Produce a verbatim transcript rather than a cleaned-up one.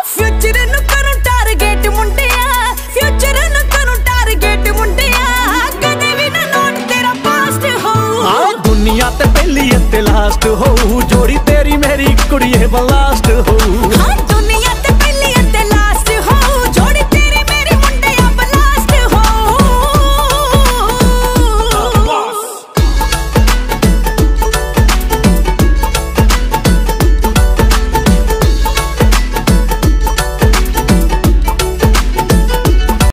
Future नु करूं target मुंडिया, future नु करूं टारगेट मुंडिया, कदे भी ना नोट तेरा पास्ट हो। हाँ दुनिया ते पहली ते लास्ट हो, जोड़ी तेरी मेरी कुड़िए बलास्ट हो।